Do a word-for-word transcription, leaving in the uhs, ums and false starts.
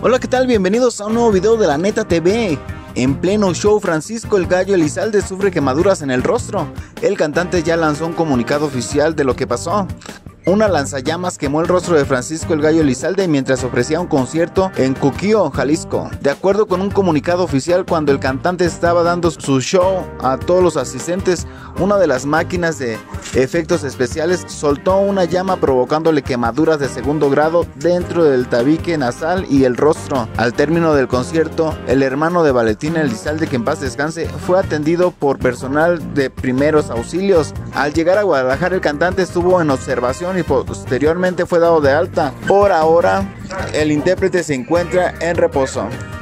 Hola, ¿qué tal? Bienvenidos a un nuevo video de La Neta T V. En pleno show, Francisco el Gallo Elizalde sufre quemaduras en el rostro. El cantante ya lanzó un comunicado oficial de lo que pasó. Una lanzallamas quemó el rostro de Francisco el Gallo Elizalde mientras ofrecía un concierto en Cuquío, Jalisco. De acuerdo con un comunicado oficial, cuando el cantante estaba dando su show a todos los asistentes, una de las máquinas de efectos especiales soltó una llama provocándole quemaduras de segundo grado dentro del tabique nasal y el rostro. Al término del concierto, el hermano de Valentina Elizalde, que en paz descanse, fue atendido por personal de primeros auxilios. Al llegar a Guadalajara, el cantante estuvo en observación y posteriormente fue dado de alta. Por ahora, el intérprete se encuentra en reposo.